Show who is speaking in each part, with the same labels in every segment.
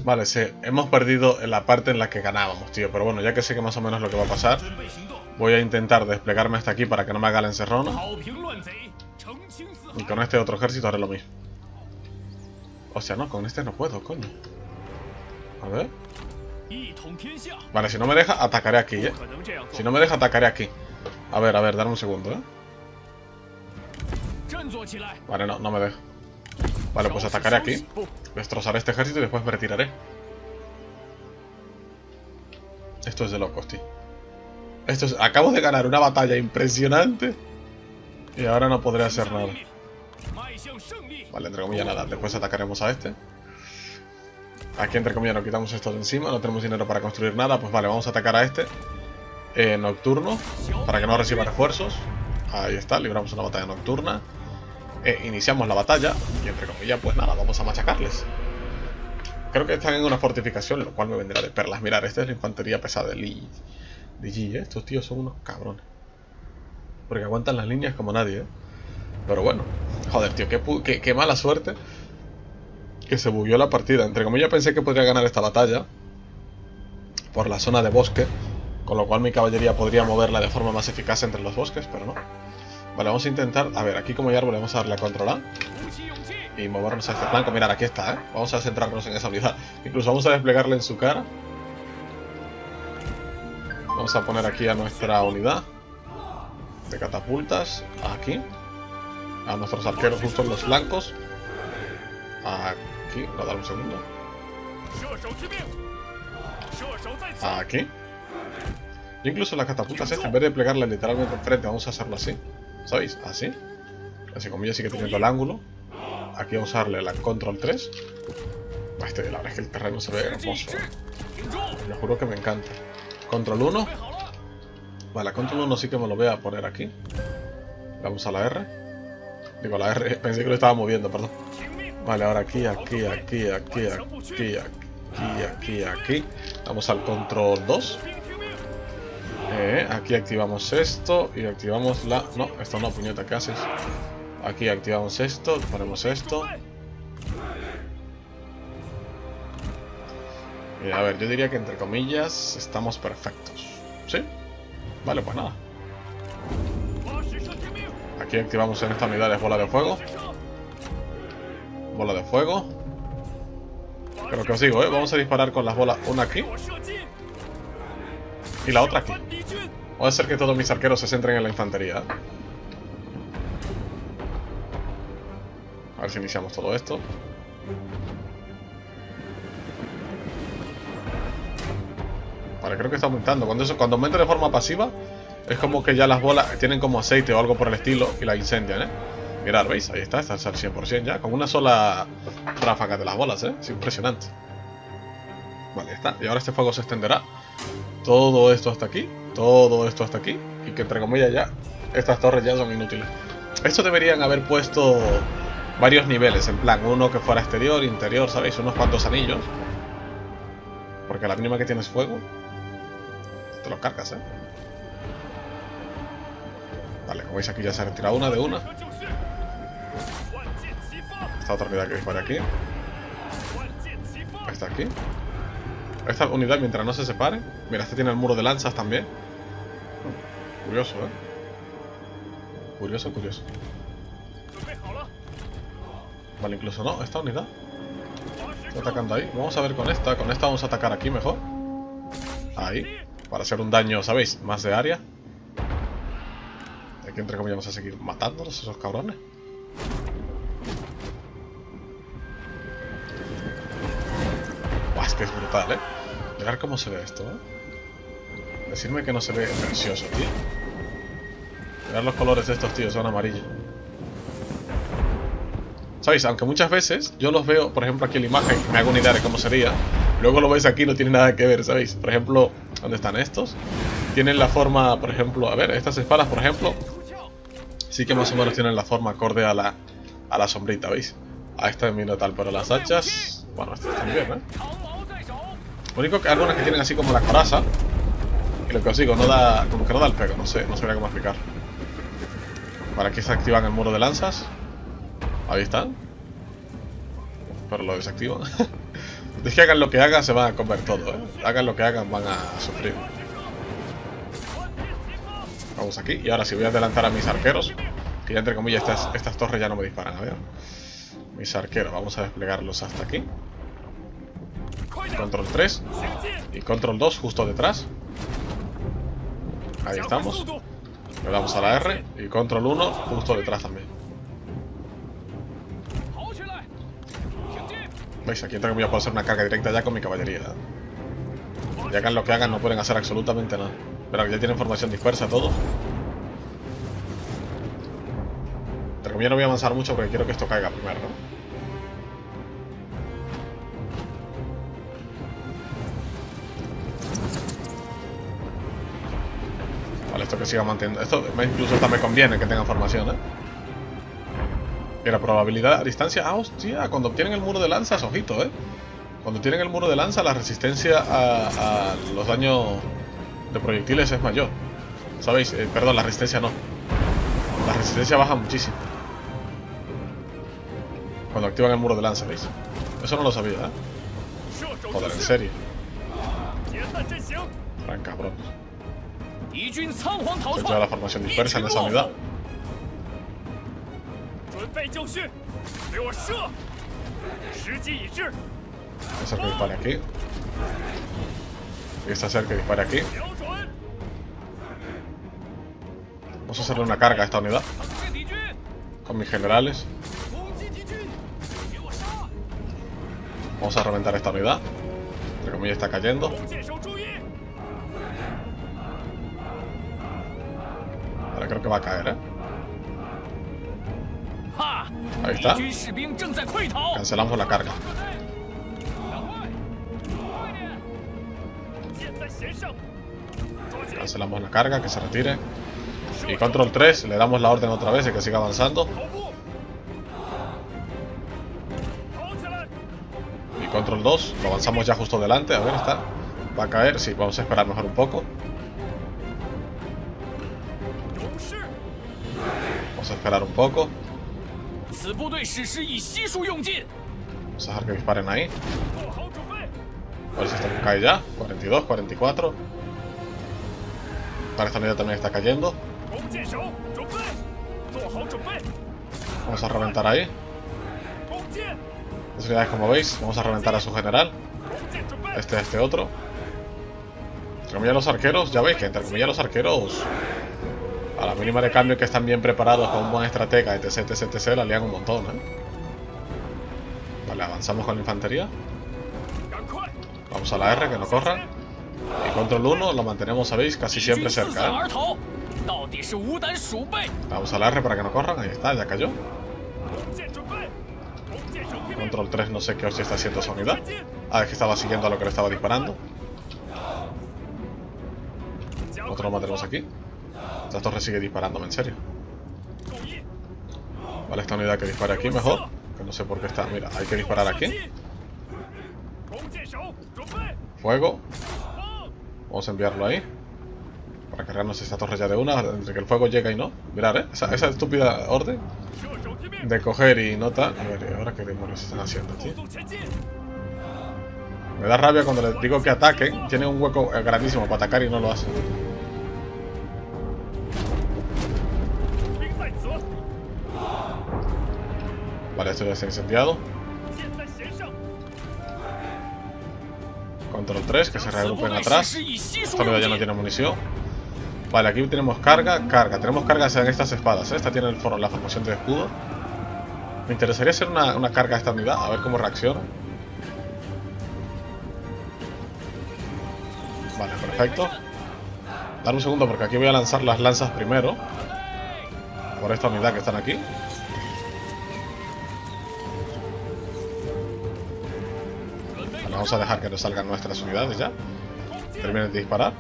Speaker 1: Vale, sí, hemos perdido en la parte en la que ganábamos, tío. Pero bueno, ya que sé que más o menos lo que va a pasar, voy a intentar desplegarme hasta aquí para que no me haga la encerrona. Y con este otro ejército haré lo mismo. O sea, no, con este no puedo, coño. A ver. Vale, si no me deja, atacaré aquí, ¿eh? Si no me deja, atacaré aquí. A ver, darme un segundo, ¿eh? Vale, no me deja. Vale, pues atacaré aquí. Destrozaré este ejército y después me retiraré. Esto es de locos, tío. Acabo de ganar una batalla impresionante y ahora no podré hacer nada. Vale, entre comillas nada. Después atacaremos a este. Aquí entre comillas nos quitamos esto de encima. No tenemos dinero para construir nada. Pues vale, vamos a atacar a este nocturno, para que no reciba refuerzos. Ahí está, libramos una batalla nocturna. Iniciamos la batalla y entre comillas pues nada, vamos a machacarles. Creo que están en una fortificación, lo cual me vendrá de perlas. Mirad, esta es la infantería pesada de G, ¿eh? Estos tíos son unos cabrones, porque aguantan las líneas como nadie, ¿eh? Pero bueno, joder, tío, qué mala suerte que se bugueó la partida. Entre comillas pensé que podría ganar esta batalla por la zona de bosque, con lo cual mi caballería podría moverla de forma más eficaz entre los bosques, pero no. Vale, vamos a intentar... A ver, aquí como hay árbol vamos a darle a control A y movernos a este flanco. Mirad, aquí está, ¿eh? Vamos a centrarnos en esa unidad. Incluso vamos a desplegarle en su cara. Vamos a poner aquí a nuestra unidad de catapultas. Aquí. A nuestros arqueros justo en los flancos. Aquí. Voy a dar un segundo. Aquí. Yo incluso las catapultas estas, en vez de plegarlas literalmente enfrente, vamos a hacerlo así. ¿Sabéis? Así. Así como ya sigue teniendo el ángulo. Aquí vamos a darle la control 3. La verdad es que el terreno se ve hermoso. Les juro que me encanta. Control 1. Vale, control 1 sí que me lo voy a poner aquí. Vamos a la R. Digo, la R, pensé que lo estaba moviendo, perdón. Vale, ahora aquí. Vamos al control 2. Aquí activamos esto y activamos la... No, esto no, puñeta, ¿qué haces? Aquí activamos esto, ponemos esto. Y a ver, yo diría que entre comillas estamos perfectos. ¿Sí? Vale, pues nada. Aquí activamos en esta unidad de bola de fuego. Bola de fuego. Pero que os digo, vamos a disparar con las bolas, una aquí y la otra aquí. Puede ser que todos mis arqueros se centren en la infantería. A ver si iniciamos todo esto. Vale, creo que está aumentando. Cuando aumenta de forma pasiva, es como que ya las bolas tienen como aceite o algo por el estilo y la incendian, ¿eh? Mirad, ¿veis? Ahí está al 100% ya. Con una sola ráfaga de las bolas, ¿eh? Es impresionante. Vale, ya está. Y ahora este fuego se extenderá. Todo esto hasta aquí. Todo esto hasta aquí. Y que entre comillas ya estas torres ya son inútiles. Esto deberían haber puesto varios niveles. En plan, uno que fuera exterior, interior, ¿sabéis? Unos cuantos anillos. Porque a la mínima que tienes fuego, te lo cargas, ¿eh? Vale, como veis aquí ya se ha retirado una de una. Esta otra unidad que dispare aquí. Esta aquí. Esta unidad mientras no se separe. Mira, este tiene el muro de lanzas también. Curioso, ¿eh? Curioso. Vale, incluso no, esta unidad está atacando ahí. Vamos a ver con esta. Con esta vamos a atacar aquí mejor. Ahí. Para hacer un daño, ¿sabéis? Más de área. Aquí entre comillas vamos a seguir matándolos, esos cabrones. Buah, es que es brutal, ¿eh? Mirad cómo se ve esto, ¿eh? Decirme que no se ve precioso, tío. Mirad los colores de estos tíos, son amarillos. ¿Sabéis? Aunque muchas veces yo los veo, por ejemplo, aquí en la imagen, me hago una idea de cómo sería. Luego lo veis aquí, no tiene nada que ver, ¿sabéis? Por ejemplo, ¿dónde están estos? Tienen la forma, por ejemplo, a ver, estas espadas, por ejemplo, sí que más o menos tienen la forma acorde a la sombrita, ¿veis? A esta mira tal, pero las hachas, bueno, estas también, ¿eh? Lo único que hay algunas que tienen así como la coraza. Y lo que os digo, no da, como que no da el pego, no sé, no sabría cómo explicar. Vale, aquí se activan el muro de lanzas. Ahí están. Pero lo desactivan. Es que hagan lo que hagan, se van a comer todo, ¿eh? Hagan lo que hagan, van a sufrir. Vamos aquí. Y ahora sí voy a adelantar a mis arqueros. Que ya entre comillas estas torres ya no me disparan. A ver. Mis arqueros. Vamos a desplegarlos hasta aquí. Control 3. Y control 2 justo detrás. Ahí estamos. Le damos a la R. Y control 1 justo detrás también. ¿Veis? Aquí entre comillas puedo hacer una carga directa ya con mi caballería. Y hagan lo que hagan, no pueden hacer absolutamente nada. Pero ya tienen formación dispersa todos. Entre comillas no voy a avanzar mucho porque quiero que esto caiga primero, ¿no? Vale, esto que siga manteniendo. Esto incluso hasta me conviene que tengan formación, ¿eh? Y la probabilidad a distancia. Ah, hostia, cuando obtienen el muro de lanzas, ojito, ¿eh? Cuando tienen el muro de lanza, la resistencia a los daños de proyectiles es mayor. ¿Sabéis? Perdón, la resistencia no. La resistencia baja muchísimo cuando activan el muro de lanza, ¿veis? Eso no lo sabía, ¿eh? Joder, en serio. Gran cabrón. Se toda la formación dispersa en esa unidad. Voy a hacer que dispare aquí. Y esta hacer que dispare aquí. Vamos a hacerle una carga a esta unidad con mis generales. Vamos a reventar esta unidad. Entre comillas está cayendo. Vale, creo que va a caer, ¿eh? Ahí está. Cancelamos la carga. Cancelamos la carga, que se retire. Y control 3, le damos la orden otra vez de que siga avanzando. Y control 2, lo avanzamos ya justo delante. A ver, está. Va a caer, sí, vamos a esperar mejor un poco. Vamos a esperar un poco. Vamos a dejar que disparen ahí. A ver si esto cae ya. 42, 44. Vale, esta unidad también está cayendo. Vamos a reventar ahí. Las unidades, como veis, vamos a reventar a su general. Este otro. Entre comillas los arqueros, ya veis que entre comillas los arqueros, a la mínima de cambio que están bien preparados con un buen estratega, etc, etc, etc, la lían un montón, ¿eh? Vale, avanzamos con la infantería. Vamos a la R, que no corran. Y control 1 lo mantenemos, sabéis, casi siempre cerca, ¿eh? Vamos a la R para que no corran, ahí está, ya cayó. Control 3 no sé qué hostia está haciendo esa unidad. Ah, es que estaba siguiendo a lo que le estaba disparando. Nosotros lo mantenemos aquí. Esta torre sigue disparándome, en serio. Vale, esta unidad que dispare aquí mejor. Que no sé por qué está. Mira, hay que disparar aquí. Fuego. Vamos a enviarlo ahí. Para cargarnos esta torre ya de una. Entre que el fuego llega y no. Mirad, esa estúpida orden de coger y no tal. A ver, ahora qué demonios están haciendo, tío. Me da rabia cuando les digo que ataquen. Tienen un hueco grandísimo para atacar y no lo hacen. Vale, esto ya está incendiado. Control 3, que se reagrupen atrás. Esta unidad ya no tiene munición. Vale, aquí tenemos carga, carga. Tenemos cargas en estas espadas, ¿eh? Esta tiene la formación de escudo. Me interesaría hacer una carga a esta unidad, a ver cómo reacciona. Vale, perfecto. Dame un segundo porque aquí voy a lanzar las lanzas primero. Por esta unidad que están aquí. Vale, vamos a dejar que nos salgan nuestras unidades ya. Terminen de disparar.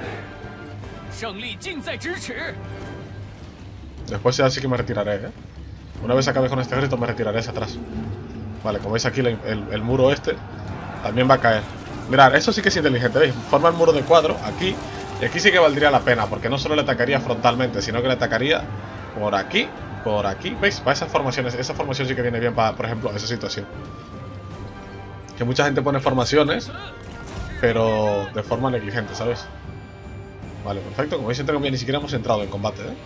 Speaker 1: Después ya sí que me retiraré, ¿eh? Una vez acabe con este ejército me retiraré hacia atrás. Vale, como veis aquí el muro este también va a caer. Mirad, eso sí que es inteligente, ¿veis? Forma el muro de cuadro aquí. Y aquí sí que valdría la pena, porque no solo le atacaría frontalmente, sino que le atacaría por aquí, ¿veis? Para esas formaciones, esa formación sí que viene bien para, por ejemplo, esa situación. Que mucha gente pone formaciones, pero de forma negligente, ¿sabes? Vale, perfecto. Como veis, entre comillas, ni siquiera hemos entrado en combate, ¿eh?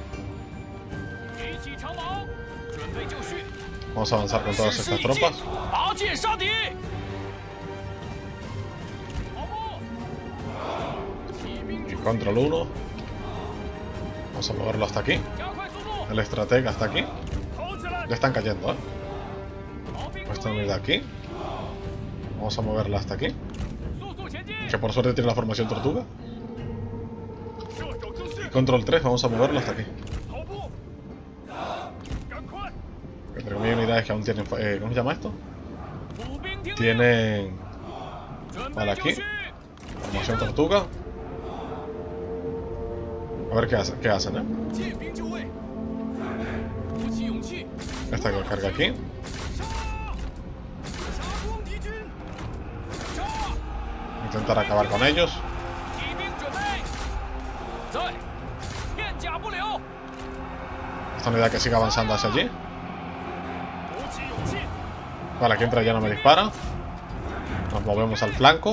Speaker 1: Vamos a avanzar con todas estas tropas. Y control 1. Vamos a moverlo hasta aquí. El estratega hasta aquí. Ya están cayendo, ¿eh? Esta unidad aquí. Vamos a moverla hasta aquí. Que por suerte tiene la formación tortuga. Y control 3, vamos a moverlo hasta aquí. Entre comillas, unidades que aún tienen... ¿cómo se llama esto? Tienen... Vale, aquí. Formación tortuga. A ver qué hacen, ¿eh? Esta que carga aquí. Intentar acabar con ellos. Esta unidad que sigue avanzando hacia allí. Vale, aquí entra ya no me dispara. Nos movemos al flanco.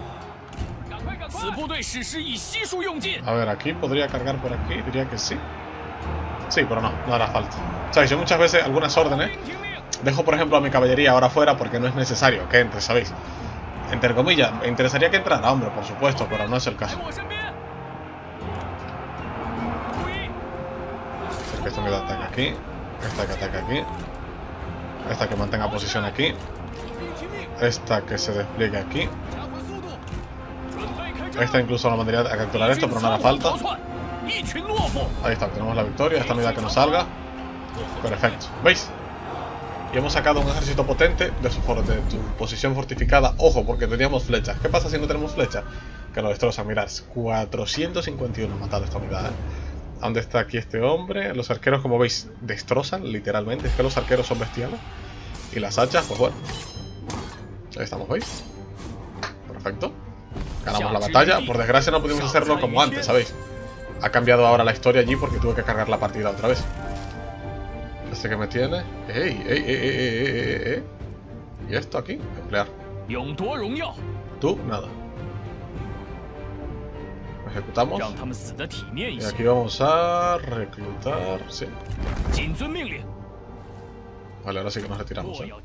Speaker 1: A ver, aquí podría cargar por aquí. Diría que sí. Sí, pero no hará falta. ¿Sabéis? Yo muchas veces, algunas órdenes, dejo por ejemplo a mi caballería ahora fuera porque no es necesario que entre, ¿sabéis? Entre comillas, me interesaría que entrara, hombre, por supuesto, pero no es el caso. Porque esta unidad ataca aquí. Esta que ataca aquí. Esta que mantenga posición aquí. Esta que se despliegue aquí. Esta incluso la mandaría a capturar esto, pero no hará falta. Ahí está, tenemos la victoria. Esta unidad que nos salga. Perfecto. ¿Veis? Y hemos sacado un ejército potente de su posición fortificada. Ojo, porque teníamos flechas. ¿Qué pasa si no tenemos flechas? Que lo destrozan. Mirad, 451 matado esta unidad, ¿eh? ¿Dónde está aquí este hombre? Los arqueros, como veis, destrozan, literalmente. Es que los arqueros son bestiales. Y las hachas, pues bueno. Ahí estamos, ¿veis? Perfecto. Ganamos la batalla. Por desgracia no pudimos hacerlo como antes, ¿sabéis? Ha cambiado ahora la historia allí porque tuve que cargar la partida otra vez. Este que me tiene. ¡Ey! ¿Y esto aquí? Emplear. Tú, nada. Ejecutamos. Y aquí vamos a reclutar. Sí. Vale, ahora sí que nos retiramos, ¿eh?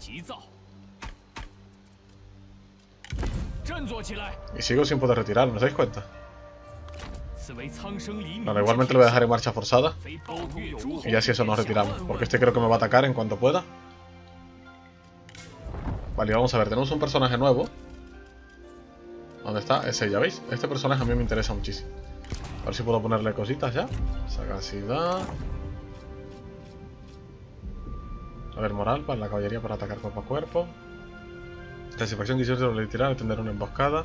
Speaker 1: Y sigo sin poder retirarme, ¿os dais cuenta? Vale, igualmente lo voy a dejar en marcha forzada. Y ya si eso nos retiramos. Porque este creo que me va a atacar en cuanto pueda. Vale, vamos a ver, tenemos un personaje nuevo. ¿Dónde está? Ese, ya veis. Este personaje a mí me interesa muchísimo. A ver si puedo ponerle cositas ya. Sagacidad. A ver, moral para la caballería para atacar cuerpo a cuerpo. Clasificación 18 de retirar, atender una emboscada.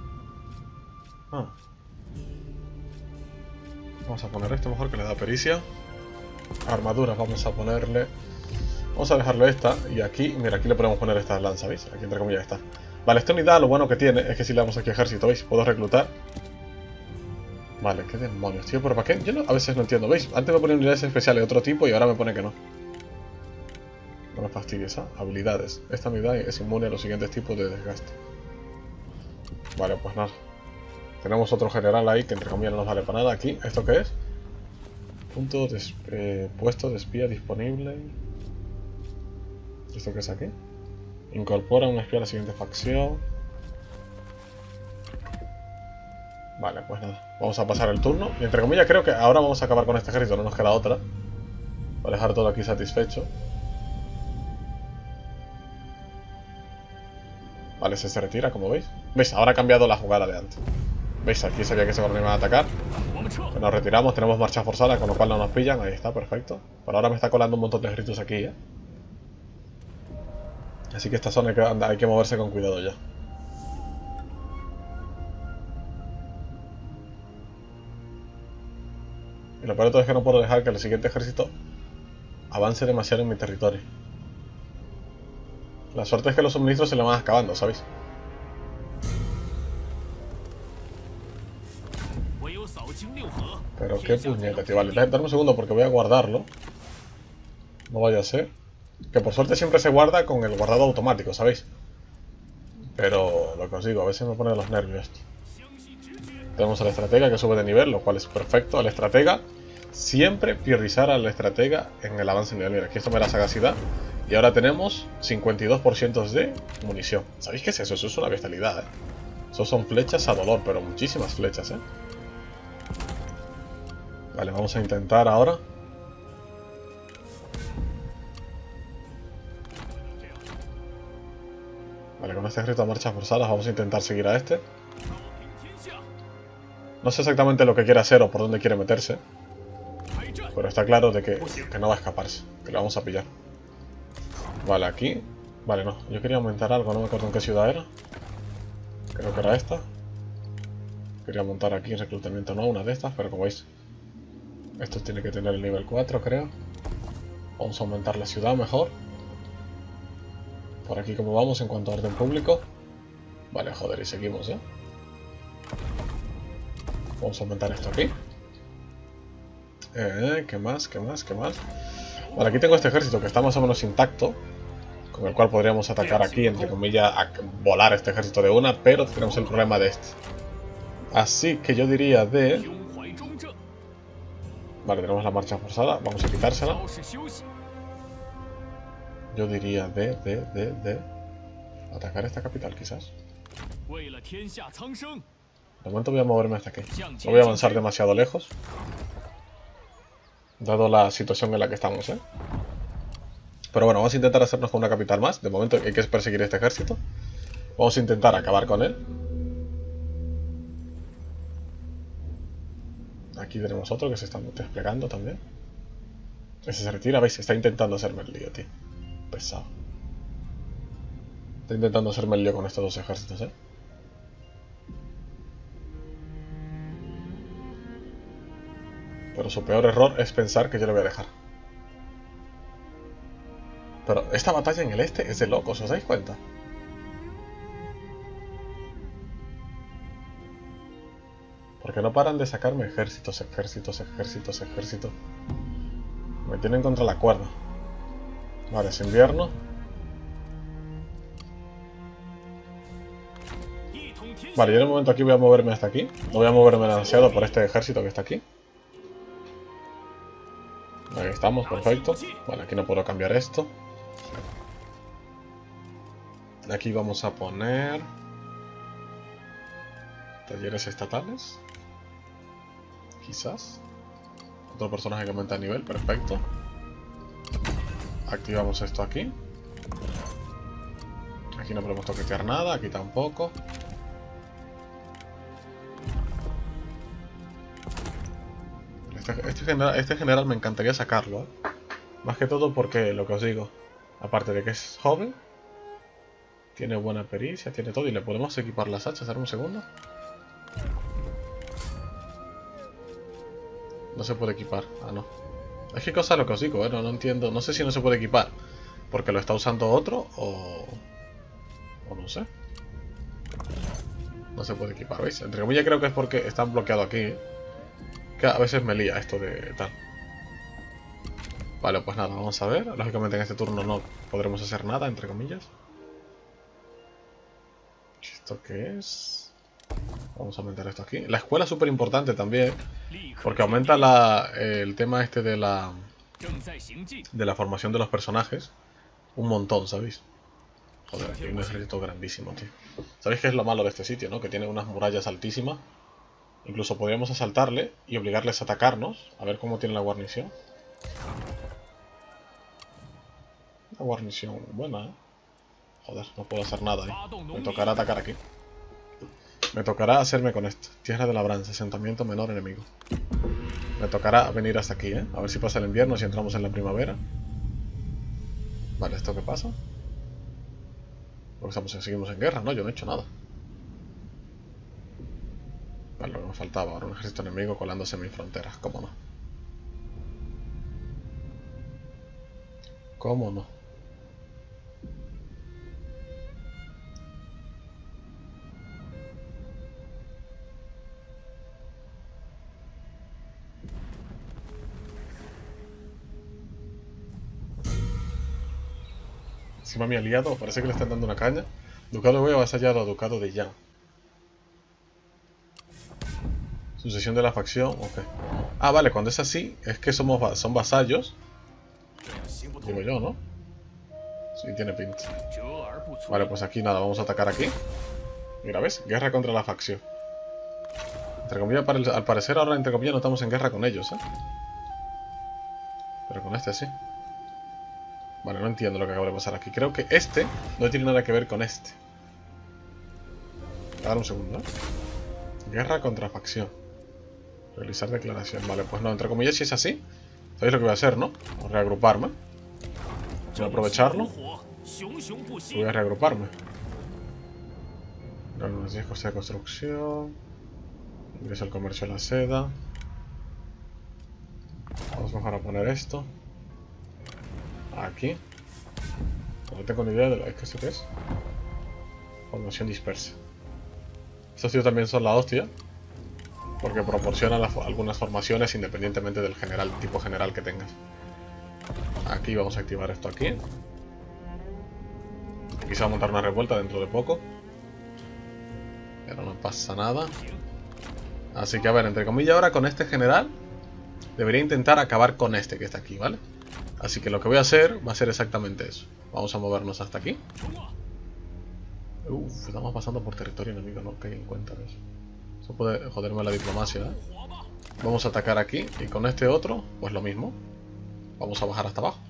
Speaker 1: Vamos a poner esto mejor, que le da pericia. Armaduras vamos a ponerle... Vamos a dejarle esta. Y aquí, mira, aquí le podemos poner estas lanzas, ¿veis? Aquí entre comillas está. Vale, esta unidad lo bueno que tiene es que si le damos aquí ejército, ¿veis? Puedo reclutar. Vale, qué demonios, tío, pero ¿para qué? Yo a veces no entiendo, ¿veis? Antes me ponía unidades especiales de otro tipo y ahora me pone que no. No me fastidies, ¿eh? Habilidades. Esta unidad es inmune a los siguientes tipos de desgaste. Vale, pues nada. Tenemos otro general ahí que entre comillas no nos vale para nada. Aquí, ¿esto qué es? Puesto de espía disponible. ¿Esto qué es aquí? Incorpora un espía a la siguiente facción. Vale, pues nada. Vamos a pasar el turno. Y entre comillas creo que ahora vamos a acabar con este ejército. No nos queda otra. Voy a dejar todo aquí satisfecho. Vale, se retira, como veis. ¿Veis? Ahora ha cambiado la jugada de antes. ¿Veis? Aquí sabía que se iban a atacar. Pues nos retiramos, tenemos marcha forzada, con lo cual no nos pillan. Ahí está, perfecto. Por ahora me está colando un montón de ejércitos aquí, ¿eh? Así que esta zona hay que moverse con cuidado ya. Y lo peor de todo es que no puedo dejar que el siguiente ejército avance demasiado en mi territorio. La suerte es que los suministros se le van acabando, ¿sabéis? Pero qué puñeta, tío. Vale, dame un segundo porque voy a guardarlo. No vaya a ser. Que por suerte siempre se guarda con el guardado automático, ¿sabéis? Pero lo que os digo, a veces me pone de los nervios esto. Tenemos al estratega que sube de nivel, lo cual es perfecto. Al estratega, siempre priorizar al estratega en el avance de nivel. Mira, aquí esto me da sagacidad. Y ahora tenemos 52% de munición. ¿Sabéis qué es eso? Eso es una bestialidad, Eso son flechas a dolor, pero muchísimas flechas, Vale, vamos a intentar ahora. Vale, con este ejército a marchas forzadas vamos a intentar seguir a este. No sé exactamente lo que quiere hacer o por dónde quiere meterse. Pero está claro de que no va a escaparse, que lo vamos a pillar. Vale, aquí. Vale, no. Yo quería aumentar algo, no me acuerdo en qué ciudad era. Creo que era esta. Quería montar aquí reclutamiento, no, una de estas, pero como veis, esto tiene que tener el nivel 4, creo. Vamos a aumentar la ciudad mejor. Por aquí como vamos en cuanto a orden público. Vale, joder, y seguimos, Vamos a aumentar esto aquí. ¿Qué más? ¿Qué más? ¿Qué más? Vale, aquí tengo este ejército que está más o menos intacto, con el cual podríamos atacar aquí, entre comillas, a volar este ejército de una, pero tenemos el problema de este. Así que yo diría de... Vale, tenemos la marcha forzada, vamos a quitársela. Yo diría de... atacar esta capital, quizás. De momento voy a moverme hasta aquí. No voy a avanzar demasiado lejos, dado la situación en la que estamos, Pero bueno, vamos a intentar hacernos con una capital más. De momento hay que perseguir este ejército. Vamos a intentar acabar con él. Aquí tenemos otro que se está desplegando también. Ese se retira, ¿veis? Está intentando hacerme el lío, tío. Pesado. Está intentando hacerme el lío con estos dos ejércitos, Pero su peor error es pensar que yo le voy a dejar. Pero esta batalla en el este es de locos, ¿os dais cuenta? Porque no paran de sacarme ejércitos, ejércitos, ejércitos, ejércitos. Me tienen contra la cuerda. Vale, es invierno. Vale, yo en el momento aquí voy a moverme hasta aquí. No voy a moverme demasiado por este ejército que está aquí. Ahí estamos, perfecto. Vale, aquí no puedo cambiar esto. Aquí vamos a poner... talleres estatales. Quizás. Otro personaje que aumenta de nivel, perfecto. Activamos esto aquí. Aquí no podemos toquetear nada, aquí tampoco. Este general me encantaría sacarlo, Más que todo porque, lo que os digo, aparte de que es joven, tiene buena pericia, tiene todo, y le podemos equipar las hachas. ¿Ahora un segundo? No se puede equipar, no. Es que cosa lo que os digo, no entiendo, no sé si no se puede equipar porque lo está usando otro o no sé. No se puede equipar, ¿veis? Entre comillas creo que es porque están bloqueados aquí, que a veces me lía esto de tal. Vale, pues nada, vamos a ver. Lógicamente en este turno no podremos hacer nada, entre comillas. ¿Esto qué es? Vamos a aumentar esto aquí. La escuela es súper importante también, porque aumenta el tema este de la formación de los personajes un montón, ¿sabéis? Joder, aquí hay un ejército grandísimo, tío. ¿Sabéis qué es lo malo de este sitio, no? Que tiene unas murallas altísimas. Incluso podríamos asaltarle y obligarles a atacarnos. A ver cómo tiene la guarnición. Una guarnición buena, Joder, no puedo hacer nada ahí. Me tocará atacar aquí. Me tocará hacerme con esto. Tierra de labranza, asentamiento menor enemigo. Me tocará venir hasta aquí, A ver si pasa el invierno, si entramos en la primavera. Vale, ¿esto qué pasa? Porque seguimos en guerra, ¿no? Yo no he hecho nada. Vale, lo que me faltaba ahora, un ejército enemigo colándose en mis fronteras. ¿Cómo no? ¿Cómo no? Encima mi aliado parece que le están dando una caña. Ducado de Wei avasallado a Ducado de Yan. Sucesión de la facción, ok. Ah, vale, cuando es así, es que son vasallos. Digo yo, ¿no? Sí, tiene pinta. Vale, pues aquí nada, vamos a atacar aquí. Mira, ¿ves? Guerra contra la facción. Entre comillas, al parecer ahora entre comillas no estamos en guerra con ellos, ¿eh? Pero con este sí. Vale, no entiendo lo que acaba de pasar aquí. Creo que este no tiene nada que ver con este. A dar un segundo, ¿eh? Guerra contra facción. Realizar declaración. Vale, pues no, entre comillas, si es así, sabéis lo que voy a hacer, ¿no? Voy a reagruparme. Voy a aprovecharlo. Y voy a reagruparme. Unos 10 cosas de construcción. Ingreso al comercio de la seda. Vamos mejor a poner esto. Aquí. No tengo ni idea de lo que esto es. Formación dispersa. Estos tíos también son la hostia. Porque proporcionan algunas formaciones independientemente del tipo general que tengas. Aquí vamos a activar esto aquí. Aquí se va a montar una revuelta dentro de poco. Pero no pasa nada. Así que a ver, entre comillas ahora con este general debería intentar acabar con este que está aquí, ¿vale? Así que lo que voy a hacer va a ser exactamente eso. Vamos a movernos hasta aquí. Estamos pasando por territorio enemigo, no caí en cuenta de eso. Eso puede joderme la diplomacia, ¿eh? Vamos a atacar aquí y con este otro, pues lo mismo. Vamos a bajar hasta abajo.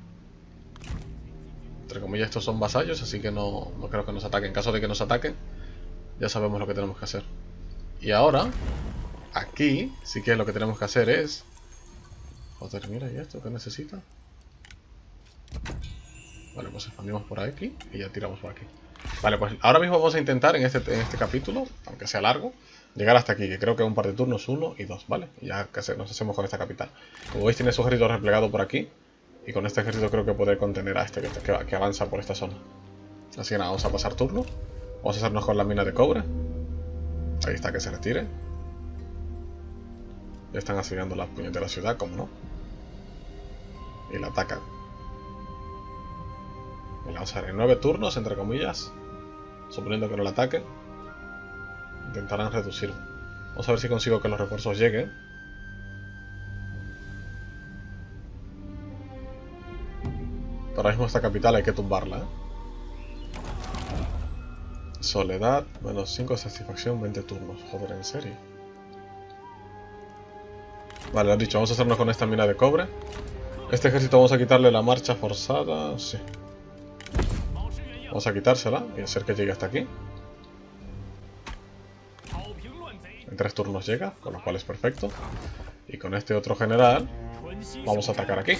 Speaker 1: Entre comillas estos son vasallos, así que no creo que nos ataquen. En caso de que nos ataquen, ya sabemos lo que tenemos que hacer. Y ahora, aquí sí que lo que tenemos que hacer es... Joder, mira, ¿y esto qué necesita? Vale, pues expandimos por aquí y ya tiramos por aquí. Vale, pues ahora mismo vamos a intentar en este capítulo, aunque sea largo, llegar hasta aquí, que creo que un par de turnos, 1 y 2, ¿vale? Y ya nos hacemos con esta capital. Como veis tiene su ejército replegado por aquí. Y con este ejército creo que podré contener a este que avanza por esta zona. Así que nada, vamos a pasar turno. Vamos a hacernos con la mina de cobre. Ahí está, que se retire. Ya están asediando las puñetas de la ciudad, como no. Y la atacan. Y la vamos a ver en 9 turnos, entre comillas. Suponiendo que no la ataquen. Intentarán reducir. Vamos a ver si consigo que los refuerzos lleguen. Ahora mismo esta capital hay que tumbarla, ¿eh? Soledad, menos 5 satisfacción, 20 turnos. Joder, ¿en serio? Vale, lo has dicho, vamos a hacernos con esta mina de cobre. Este ejército vamos a quitarle la marcha forzada. Sí. Vamos a quitársela y hacer que llegue hasta aquí. En 3 turnos llega, con lo cual es perfecto. Y con este otro general vamos a atacar aquí.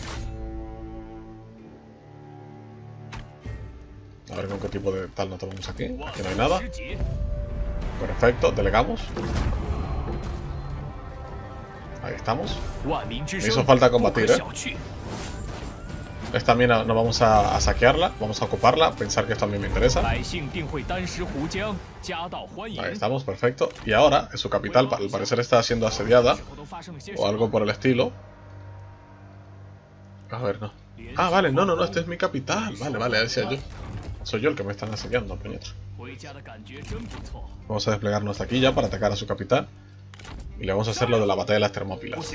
Speaker 1: A ver con qué tipo de tal nos tomamos aquí. Aquí no hay nada. Perfecto, delegamos. Ahí estamos. Me hizo falta combatir, ¿eh? Esta mina no vamos a saquearla, vamos a ocuparla, pensar que esto también me interesa. Ahí estamos, perfecto. Y ahora, su capital, al parecer está siendo asediada. O algo por el estilo. A ver, no. Ah, vale, no, este es mi capital. Vale, decía yo. Soy yo el que me están asediando, puñeta. Vamos a desplegarnos hasta aquí ya para atacar a su capital. Y le vamos a hacer lo de la batalla de las Termópilas.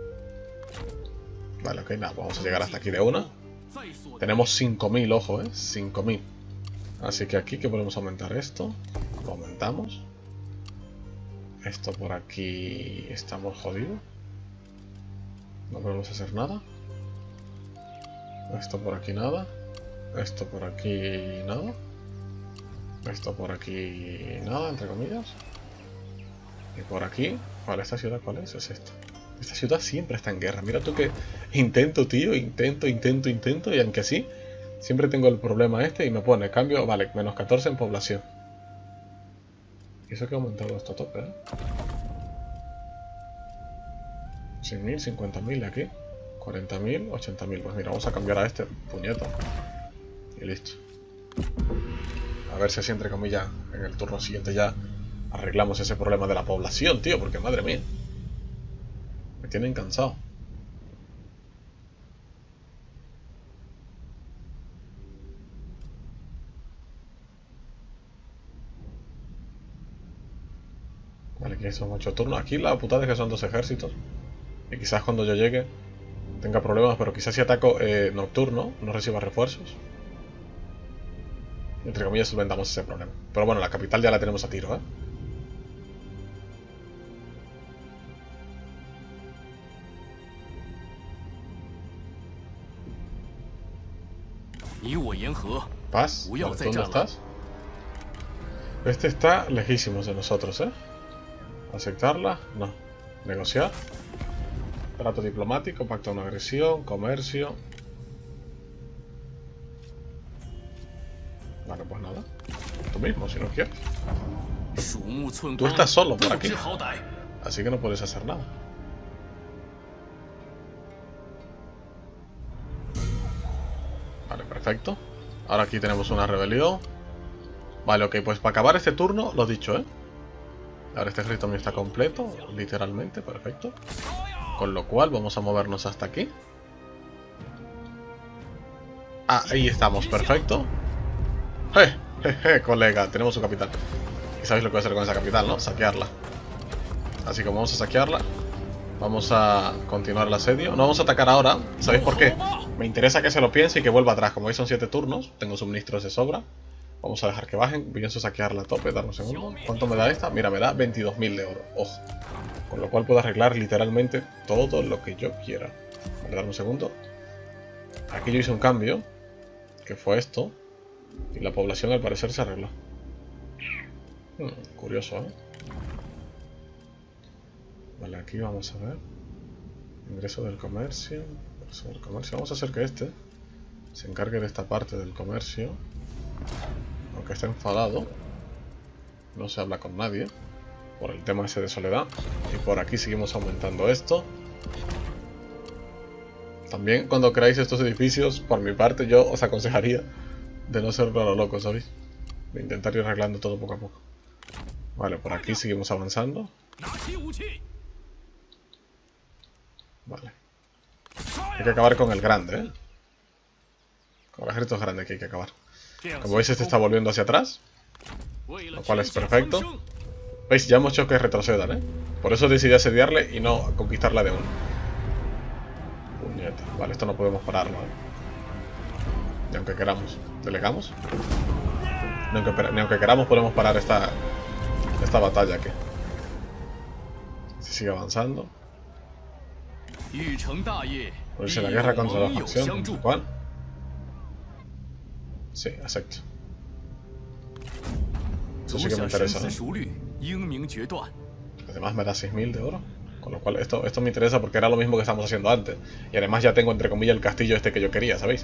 Speaker 1: Vale, ok, nada, vamos a llegar hasta aquí de una. Tenemos 5000, ojo, 5000. Así que aquí que podemos aumentar esto. Lo aumentamos. Esto por aquí estamos jodidos. No podemos hacer nada. Esto por aquí nada. Esto por aquí nada. Esto por aquí nada, entre comillas. Y por aquí... Vale, ¿esta ciudad cuál es? Es esta. Esta ciudad siempre está en guerra. Mira tú que intento, tío. Intento. Y aunque sí, siempre tengo el problema este y me pone cambio... Vale, menos 14 en población. Y eso que ha aumentado esto a tope, ¿eh? 100.000, 50.000 aquí. 40.000, 80.000. Pues mira, vamos a cambiar a este puñeto. Y listo. A ver si así, entre comillas, en el turno siguiente ya arreglamos ese problema de la población, tío. Porque madre mía, me tienen cansado. Vale, aquí son 8 turnos. Aquí la putada es que son 2 ejércitos. Y quizás cuando yo llegue tenga problemas, pero quizás si ataco nocturno no reciba refuerzos. Entre comillas solventamos ese problema. Pero bueno, la capital ya la tenemos a tiro, ¿eh? Paz, vale, ¿tú dónde estás? Este está lejísimos de nosotros, ¿eh? ¿Aceptarla? No. ¿Negociar? Trato diplomático, pacto de no agresión, comercio. Vale, pues nada. Tú mismo, si no quieres. Tú estás solo por aquí, así que no puedes hacer nada. Vale, perfecto. Ahora aquí tenemos una rebelión. Vale, ok, pues para acabar este turno, lo dicho, ¿eh? Ahora este ejército mío está completo, literalmente, perfecto. Con lo cual vamos a movernos hasta aquí. Ah, ahí estamos, perfecto. Colega, tenemos su capital. Y sabéis lo que voy a hacer con esa capital, ¿no? Saquearla. Así que vamos a saquearla. Vamos a continuar el asedio. No vamos a atacar ahora. ¿Sabéis por qué? Me interesa que se lo piense y que vuelva atrás. Como veis son 7 turnos. Tengo suministros de sobra. Vamos a dejar que bajen. Pienso saquearla a tope. Dame un segundo. ¿Cuánto me da esta? Mira, me da 22.000 de oro. Ojo. Con lo cual puedo arreglar literalmente todo lo que yo quiera. Vale, dame un segundo. Aquí yo hice un cambio. Que fue esto. Y la población al parecer se arregló. Curioso, ¿eh? Vale, aquí vamos a ver. Ingreso del comercio. Ingreso del comercio. Vamos a hacer que este se encargue de esta parte del comercio. Aunque está enfadado. No se habla con nadie. Por el tema ese de soledad. Y por aquí seguimos aumentando esto. También cuando creáis estos edificios, por mi parte yo os aconsejaría de no ser raro loco, ¿sabéis? De intentar ir arreglando todo poco a poco. Vale, por aquí seguimos avanzando. Vale. Hay que acabar con el grande, ¿eh? Con el ejército grande que hay que acabar. Como veis, este está volviendo hacia atrás. Lo cual es perfecto. ¿Veis? Ya hemos hecho que retrocedan, ¿eh? Por eso decidí asediarle y no conquistarla de uno. Puñeta. Vale, esto no podemos pararlo, ¿eh? Ni aunque queramos. ¿Delegamos? Ni aunque queramos podemos parar esta batalla aquí. Se sigue avanzando. Unirse a la guerra contra la facción. ¿Cuál? Sí, acepto. Eso sí que me interesa, ¿no? Además me da 6.000 de oro. Con lo cual esto me interesa porque era lo mismo que estábamos haciendo antes. Y además ya tengo entre comillas el castillo este que yo quería, ¿sabéis?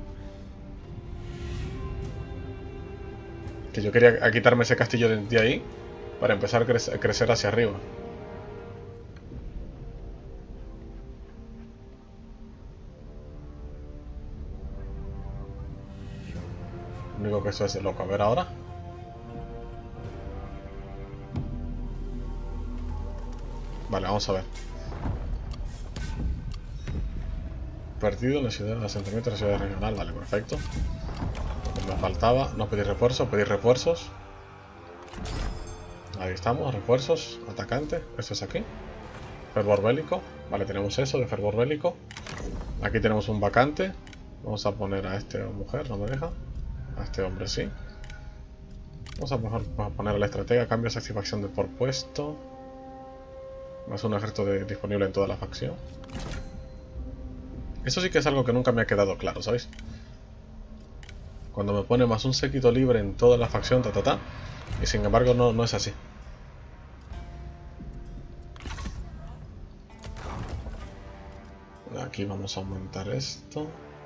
Speaker 1: Que yo quería quitarme ese castillo de ahí para empezar a crecer hacia arriba. Lo único que eso es de loco. A ver ahora. Vale, vamos a ver. Perdido en la ciudad de asentamiento de la ciudad regional. Vale, perfecto. Lo que me faltaba, no pedir refuerzos, pedir refuerzos. Ahí estamos, refuerzos, atacante. Esto es aquí. Fervor bélico. Vale, tenemos eso de fervor bélico. Aquí tenemos un vacante. Vamos a poner a este mujer, no me deja. A este hombre sí. Vamos a poner a la estratega, cambio de satisfacción de por puesto. Más un ejército disponible en toda la facción. Eso sí que es algo que nunca me ha quedado claro, ¿sabéis? Cuando me pone más un séquito libre en toda la facción, y sin embargo no es así. Aquí vamos a aumentar esto.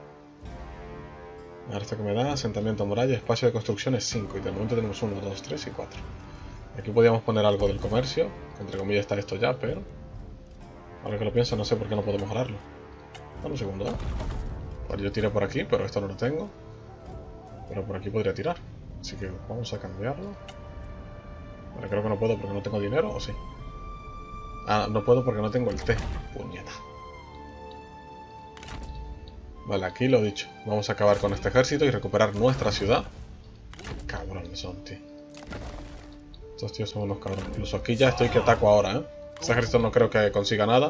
Speaker 1: Ahora esto que me da, asentamiento muralla, espacio de construcción es 5. Y de momento tenemos 1, 2, 3 y 4. Aquí podríamos poner algo del comercio, que entre comillas está esto ya, pero ahora que lo pienso no sé por qué no puedo mejorarlo. Dame un segundo, ¿eh? Vale, yo tiré por aquí, pero esto no lo tengo. Pero por aquí podría tirar. Así que vamos a cambiarlo. Vale, creo que no puedo porque no tengo dinero, ¿o sí? Ah, no puedo porque no tengo el té. Puñeta. Vale, aquí lo dicho. Vamos a acabar con este ejército y recuperar nuestra ciudad. Qué cabrones son, tío. Estos tíos son unos cabrones. Incluso aquí ya estoy que ataco ahora, ¿eh? Este ejército no creo que consiga nada.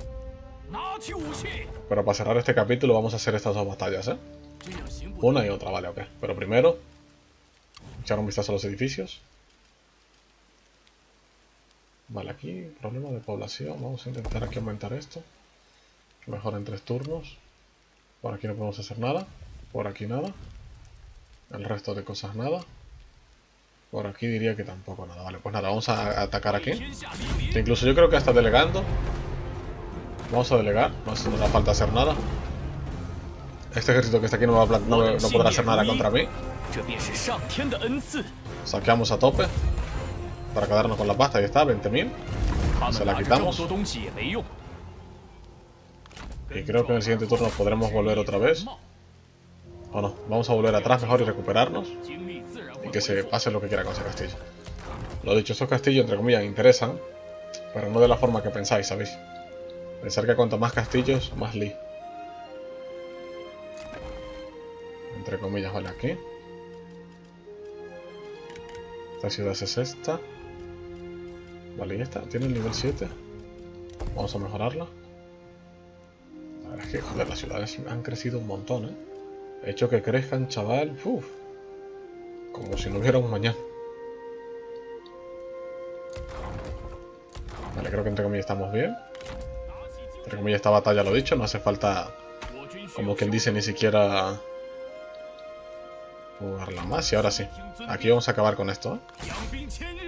Speaker 1: Pero para cerrar este capítulo vamos a hacer estas dos batallas, ¿eh? Una y otra, vale, ok. Pero primero, echar un vistazo a los edificios. Vale, aquí, problema de población. Vamos a intentar aquí aumentar esto. Mejor en 3 turnos. Por aquí no podemos hacer nada. Por aquí nada. El resto de cosas nada. Por aquí diría que tampoco nada. Vale, pues nada, vamos a atacar aquí. Incluso yo creo que hasta delegando. Vamos a delegar. No nos da falta hacer nada. Este ejército que está aquí no podrá hacer nada contra mí. Saqueamos a tope. Para quedarnos con la pasta. Ahí está, 20.000. Se la quitamos. Y creo que en el siguiente turno podremos volver otra vez. O no, vamos a volver atrás mejor y recuperarnos. Y que se pase lo que quiera con ese castillo. Lo dicho, esos castillos, entre comillas, interesan. Pero no de la forma que pensáis, ¿sabéis? Pensar que cuanto más castillos, más li. Entre comillas, vale, aquí. Esta ciudad es esta. Vale, y esta. Tiene el nivel 7. Vamos a mejorarla. La verdad es que, joder, las ciudades han crecido un montón, ¿eh? He hecho que crezcan, chaval. Uf. Como si no hubiera un mañana. Vale, creo que entre comillas estamos bien. Entre comillas esta batalla lo he dicho. No hace falta, como quien dice, ni siquiera jugarla más. Y ahora sí. Aquí vamos a acabar con esto, ¿eh?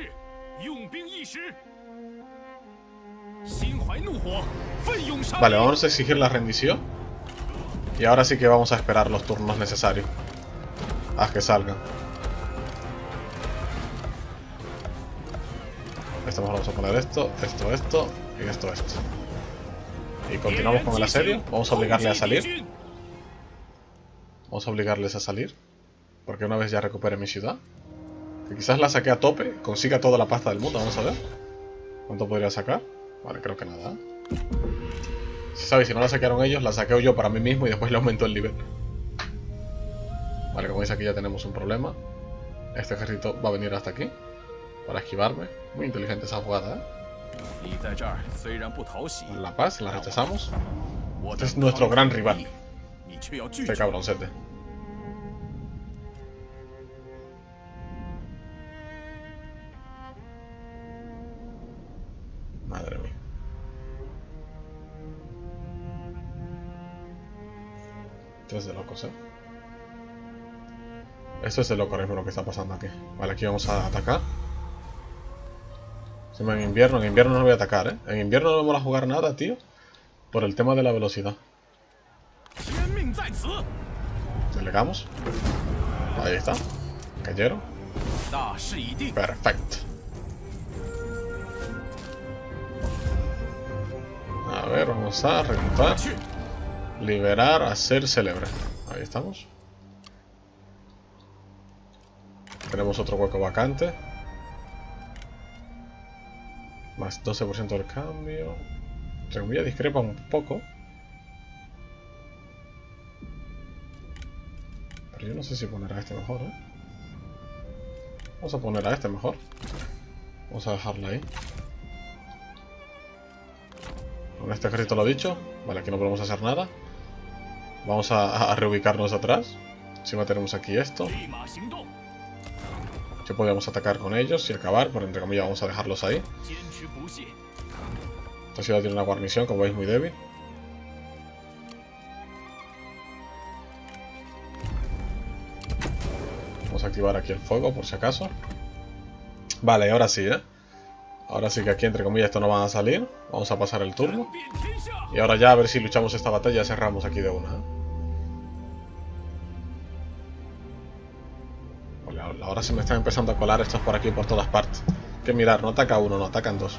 Speaker 1: Vale, vamos a exigir la rendición. Y ahora sí que vamos a esperar los turnos necesarios a que salgan. Vamos a poner esto y esto. Y continuamos con el asedio. Vamos a obligarle a salir. Vamos a obligarles a salir. Porque una vez ya recupere mi ciudad, que quizás la saque a tope, consiga toda la pasta del mundo. Vamos a ver cuánto podría sacar. Vale, creo que nada. Si sabéis, si no la saquearon ellos, la saqueo yo para mí mismo y después le aumento el nivel. Vale, como veis aquí ya tenemos un problema. Este ejército va a venir hasta aquí para esquivarme. Muy inteligente esa jugada, ¿eh? La paz, la rechazamos. Este es nuestro gran rival. Este cabroncete. Madre mía. Esto es de locos, ¿eh? Esto es de loco ahora mismo lo que está pasando aquí. Vale, aquí vamos a atacar. En invierno no voy a atacar, ¿eh? En invierno no vamos a jugar nada, tío. Por el tema de la velocidad. Delegamos. Ahí está. Cayeron. Perfecto. A ver, vamos a reclutar. Liberar, hacer célebre. Ahí estamos. Tenemos otro hueco vacante. Más 12% del cambio. Entre comillas discrepa un poco. Pero yo no sé si poner a este mejor, ¿eh? Vamos a poner a este mejor. Vamos a dejarla ahí. Con este ejército lo dicho. Vale, aquí no podemos hacer nada. Vamos a reubicarnos atrás. Encima tenemos aquí esto. Que podríamos atacar con ellos y acabar, pero entre comillas vamos a dejarlos ahí. Esta ciudad tiene una guarnición, como veis, muy débil. Vamos a activar aquí el fuego, por si acaso. Vale, ahora sí, ¿eh? Ahora sí que aquí, entre comillas, esto no va a salir. Vamos a pasar el turno. Y ahora ya a ver si luchamos esta batalla y cerramos aquí de una, ¿eh? Ahora se me están empezando a colar estos por aquí por todas partes. Hay que mirar, no ataca uno, no atacan dos.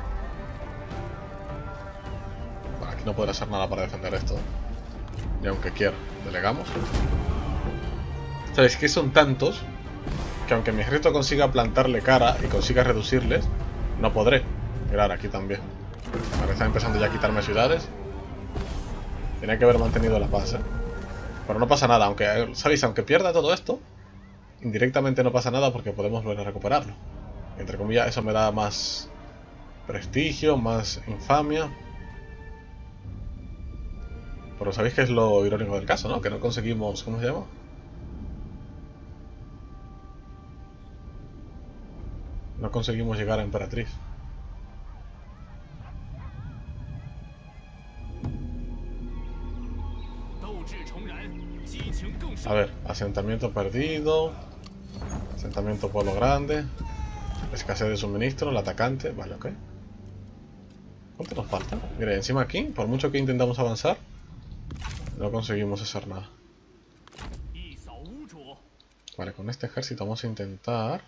Speaker 1: Bueno, aquí no podré hacer nada para defender esto. Ni aunque quiera. Delegamos. Sabéis que son tantos que aunque mi ejército consiga plantarle cara y consiga reducirles, no podré. Mirar, aquí también. Vale, están empezando ya a quitarme ciudades. Tenía que haber mantenido la paz, ¿eh? Pero no pasa nada, aunque, ¿sabéis? Aunque pierda todo esto, indirectamente no pasa nada porque podemos volver a recuperarlo. Entre comillas, eso me da más prestigio, más infamia. Pero sabéis que es lo irónico del caso, ¿no? Que no conseguimos... ¿Cómo se llama? No conseguimos llegar a Emperatriz. A ver, asentamiento perdido. Asentamiento pueblo grande. Escasez de suministro, el atacante. Vale, ok. ¿Cuánto nos falta? Mira, encima aquí, por mucho que intentamos avanzar, no conseguimos hacer nada. Vale, con este ejército vamos a intentar...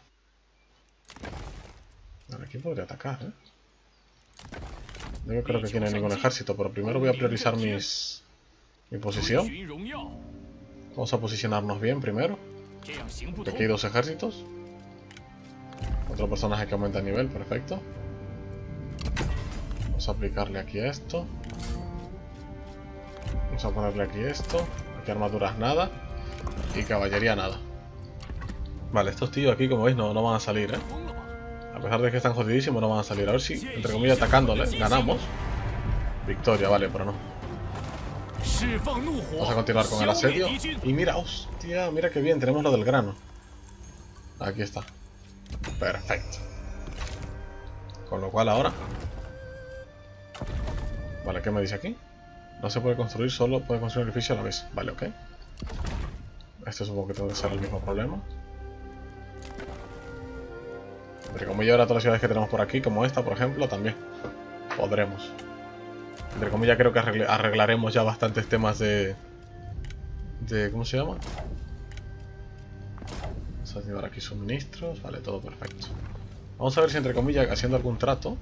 Speaker 1: Vale, aquí podría atacar, ¿eh? No creo que tiene ningún ejército, pero primero voy a priorizar mi posición. Vamos a posicionarnos bien primero. Aquí hay 2 ejércitos. Otro personaje que aumenta el nivel, perfecto. Vamos a aplicarle aquí esto. Vamos a ponerle aquí esto. Aquí armaduras nada. Y caballería nada. Vale, estos tíos aquí, como veis, no van a salir, ¿eh? A pesar de que están jodidísimos, no van a salir. A ver si, entre comillas, atacándoles, ganamos. Victoria, vale, pero no. Vamos a continuar con el asedio. Y mira, hostia, mira qué bien, tenemos lo del grano. Aquí está. Perfecto. Con lo cual ahora... Vale, ¿qué me dice aquí? No se puede construir, solo puede construir un edificio a la vez. Vale, ok. Este supongo que tengo que ser el mismo problema. Entre comillas, ahora todas las ciudades que tenemos por aquí, como esta, por ejemplo, también podremos. Entre comillas, creo que arreglaremos ya bastantes temas de ¿cómo se llama? Vamos a llevar aquí suministros. Vale, todo perfecto. Vamos a ver si, entre comillas, haciendo algún trato.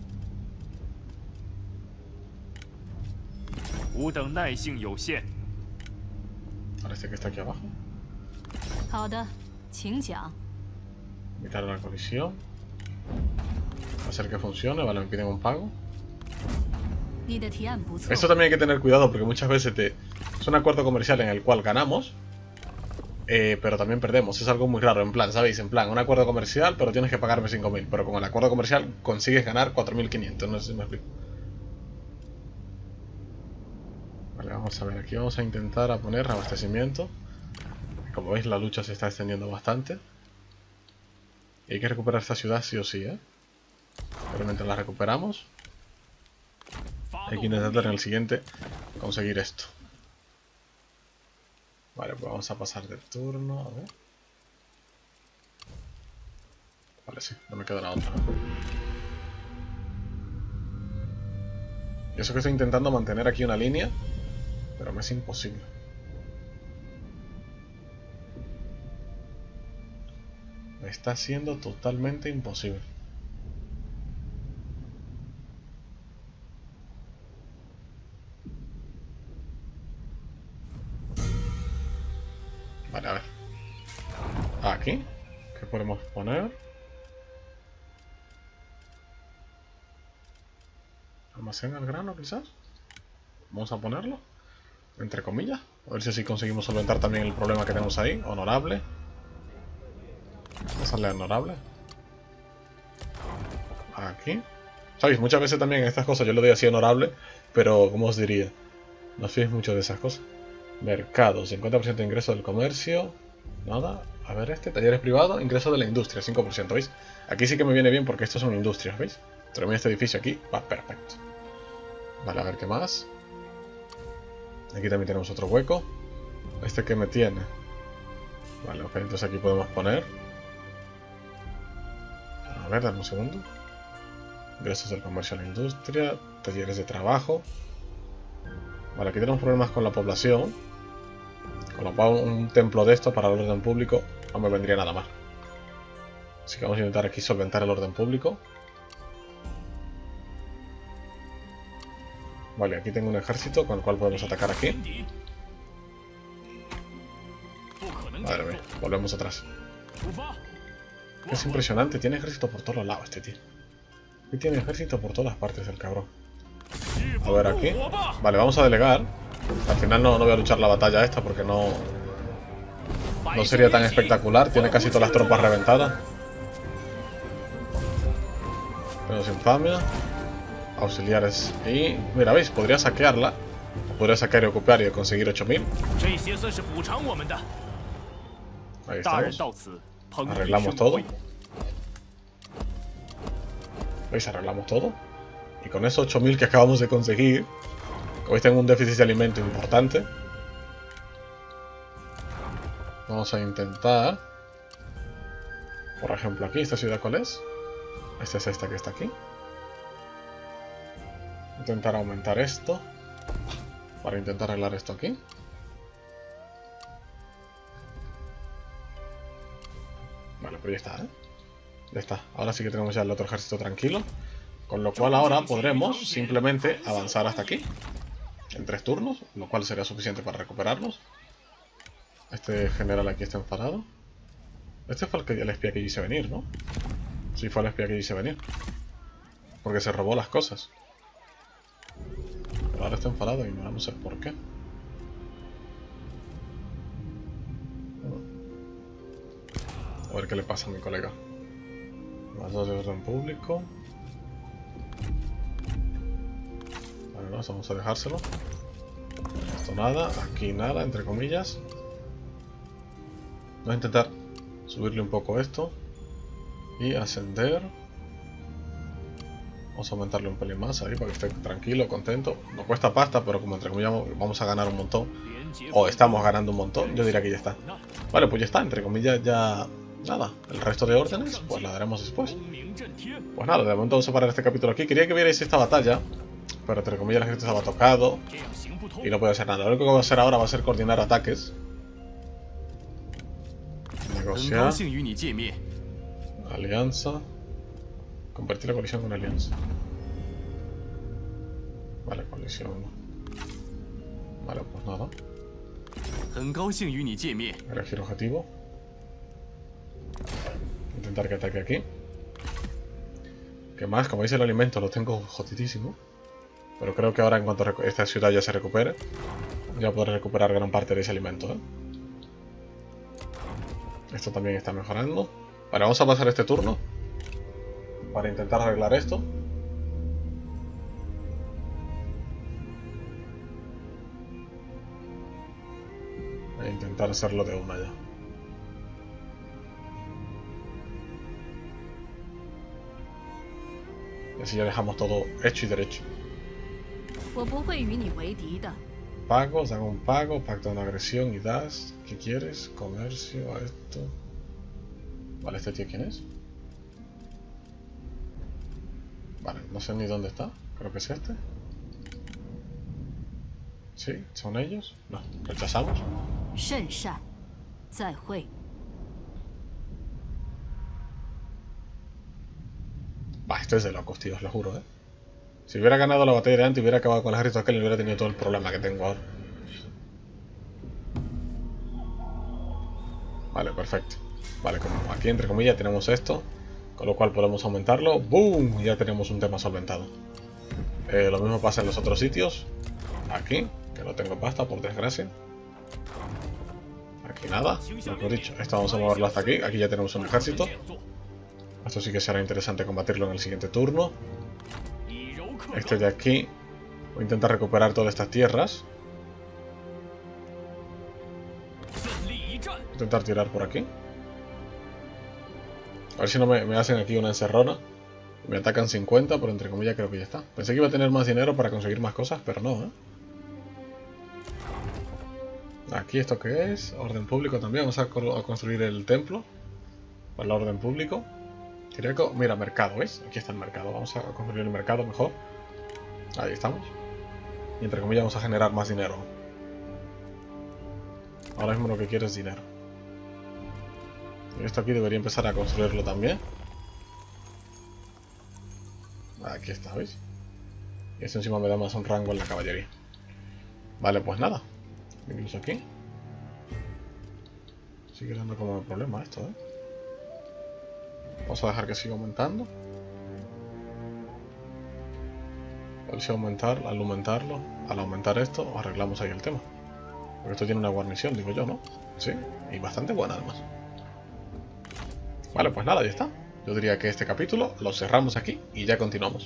Speaker 1: Parece que está aquí abajo. Evitar la colisión. Hacer que funcione. Vale, me piden un pago. Esto también hay que tener cuidado porque muchas veces es un acuerdo comercial en el cual ganamos, pero también perdemos. Es algo muy raro, en plan, ¿sabéis? En plan, un acuerdo comercial, pero tienes que pagarme 5.000. Pero con el acuerdo comercial consigues ganar 4.500. No sé si me explico. Vale, vamos a ver. Aquí vamos a intentar poner abastecimiento. Como veis, la lucha se está extendiendo bastante. Y hay que recuperar esta ciudad sí o sí, ¿eh? Pero mientras la recuperamos, hay que intentar en el siguiente conseguir esto. Vale, pues vamos a pasar de turno. A ver. Vale, sí, no me queda la otra. Y eso que estoy intentando mantener aquí una línea, pero me es imposible. Me está siendo totalmente imposible. Vale, a ver. Aquí, ¿qué podemos poner? Almacén al grano, quizás. Vamos a ponerlo, entre comillas. A ver si así conseguimos solventar también el problema que tenemos ahí. Honorable. Vamos a darle a honorable. Aquí. ¿Sabéis? Muchas veces también estas cosas yo le doy así honorable, pero, ¿cómo os diría? No os fiéis mucho de esas cosas. Mercado, 50% de ingreso del comercio. Nada. A ver este, talleres privados, ingreso de la industria, 5%, ¿veis? Aquí sí que me viene bien porque estos son industrias, ¿veis? Termino este edificio aquí, va perfecto. Vale, a ver qué más. Aquí también tenemos otro hueco. ¿Este que me tiene? Vale, ok, entonces aquí podemos poner... A ver, dame un segundo. Ingresos del comercio a la industria, talleres de trabajo. Vale, aquí tenemos problemas con la población. Con lo cual un templo de esto para el orden público no me vendría nada mal. Así que vamos a intentar aquí solventar el orden público. Vale, aquí tengo un ejército con el cual podemos atacar aquí. Madre mía, volvemos atrás. Es impresionante, tiene ejército por todos lados este tío. Aquí tiene ejército por todas partes el cabrón. A ver aquí. Vale, vamos a delegar. Al final no voy a luchar la batalla esta porque no sería tan espectacular. Tiene casi todas las tropas reventadas. Menos infamia. Auxiliares. Y mira, ¿veis? Podría saquearla. Podría saquear y ocupar y conseguir 8000. Ahí estamos. Arreglamos todo. ¿Veis? Arreglamos todo. Y con esos 8000 que acabamos de conseguir, como veis tengo un déficit de alimento importante. Vamos a intentar, por ejemplo aquí, ¿esta ciudad cuál es? Esta es esta que está aquí. Intentar aumentar esto para intentar arreglar esto aquí. Vale, pues ya está, ¿eh? Ya está. Ahora sí que tenemos ya el otro ejército tranquilo. Con lo cual ahora podremos simplemente avanzar hasta aquí. En 3 turnos, lo cual sería suficiente para recuperarnos. Este general aquí está enfadado. Este fue el espía que quise venir, ¿no? Sí, fue el espía que quise venir. Porque se robó las cosas. Pero ahora está enfadado y no sé por qué. A ver qué le pasa a mi colega. Más 2 de orden público. Vale, vamos a dejárselo. Esto nada, aquí nada, entre comillas. Voy a intentar subirle un poco esto. Y ascender. Vamos a aumentarle un pelín más ahí para que esté tranquilo, contento. Nos cuesta pasta, pero como entre comillas vamos a ganar un montón. O estamos ganando un montón, yo diría que ya está. Vale, pues ya está, entre comillas ya... Nada, el resto de órdenes pues la daremos después. Pues nada, de momento vamos a parar este capítulo aquí. Quería que vierais esta batalla, pero entre comillas la gente estaba tocado y no puedo hacer nada. Lo único que voy a hacer ahora va a ser coordinar ataques. Negociar. Alianza. Convertir la colisión con alianza. Vale, colisión. Vale, pues nada. Elegir objetivo. Intentar que ataque aquí. Que más, como veis el alimento lo tengo jodidísimo. Pero creo que ahora en cuanto esta ciudad ya se recupere, ya podré recuperar gran parte de ese alimento, ¿eh? Esto también está mejorando. Vale, vamos a pasar este turno para intentar arreglar esto. E intentar hacerlo de una ya. Y así ya dejamos todo hecho y derecho. Pagos, hago un pago, pacto de una agresión y das. ¿Qué quieres? Comercio, a esto. Vale, ¿este tío quién es? Vale, no sé ni dónde está. Creo que es este. Sí, son ellos. No, rechazamos. Bah, esto es de locos, tío, os lo juro, ¿eh? Si hubiera ganado la batalla de antes, hubiera acabado con el ejército aquel y hubiera tenido todo el problema que tengo ahora. Vale, perfecto. Vale, como aquí entre comillas tenemos esto, con lo cual podemos aumentarlo. ¡Boom! Ya tenemos un tema solventado. Lo mismo pasa en los otros sitios. Aquí, que no tengo pasta, por desgracia. Aquí nada, lo que he dicho. Esto vamos a moverlo hasta aquí. Aquí ya tenemos un ejército. Esto sí que será interesante combatirlo en el siguiente turno. Este de aquí. Voy a intentar recuperar todas estas tierras. Intentar tirar por aquí. A ver si no me hacen aquí una encerrona. Me atacan 50, pero entre comillas creo que ya está. Pensé que iba a tener más dinero para conseguir más cosas, pero no, ¿eh? Aquí, ¿esto qué es? Orden público también. Vamos a construir el templo para el orden público. Mira, mercado, ¿ves? Aquí está el mercado. Vamos a construir el mercado mejor. Ahí estamos. Y entre comillas vamos a generar más dinero. Ahora mismo lo que quiero es dinero. Y esto aquí debería empezar a construirlo también. Aquí está, ¿veis? Y esto encima me da más un rango en la caballería. Vale, pues nada. Incluso aquí. Sigue dando como un problema esto, ¿eh? Vamos a dejar que siga aumentando. A ver si al aumentar esto, arreglamos ahí el tema. Porque esto tiene una guarnición, digo yo, ¿no? Sí, y bastante buena además. Vale, pues nada, ya está. yo diría que este capítulo lo cerramos aquí y ya continuamos.